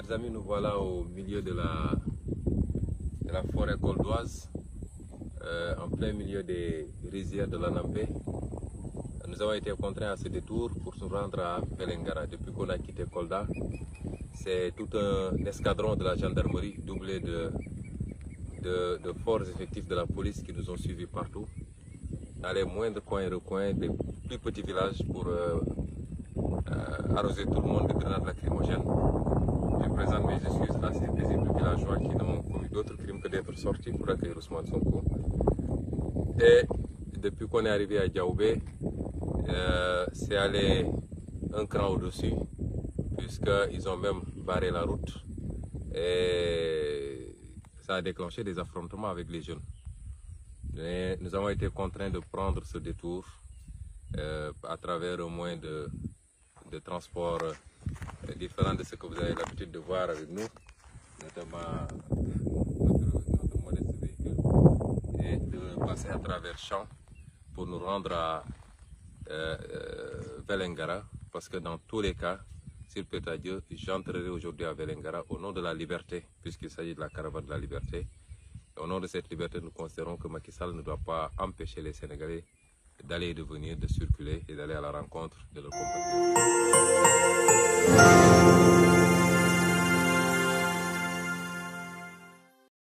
Chers amis, nous voilà au milieu de la forêt coldoise, en plein milieu des rizières de l'Anampé. Nous avons été contraints à ce détour pour nous rendre à Vélingara. Depuis qu'on a quitté Kolda, c'est tout un escadron de la gendarmerie doublé de forts effectifs de la police qui nous ont suivis partout, dans les moindres coins et recoins des plus petits villages pour arroser tout le monde de grenades lacrymogènes. Je présente mes excuses à ces paisibles villageois qui n'ont commis d'autres crimes que d'être sortis pour accueillir Ousmane Sonko. Et depuis qu'on est arrivé à Diaoubé, c'est allé un cran au-dessus, puisqu'ils ont même barré la route et ça a déclenché des affrontements avec les jeunes. Mais nous avons été contraints de prendre ce détour à travers un moyen de transport différent de ce que vous avez l'habitude de voir avec nous, notamment notre modeste véhicule, et de passer à travers champs pour nous rendre à Vélingara, parce que dans tous les cas, s'il plaît à Dieu, j'entrerai aujourd'hui à Vélingara au nom de la liberté, puisqu'il s'agit de la caravane de la liberté. Et au nom de cette liberté, nous considérons que Macky Sall ne doit pas empêcher les Sénégalais d'aller et de venir, de circuler et d'aller à la rencontre de leurs compatriotes.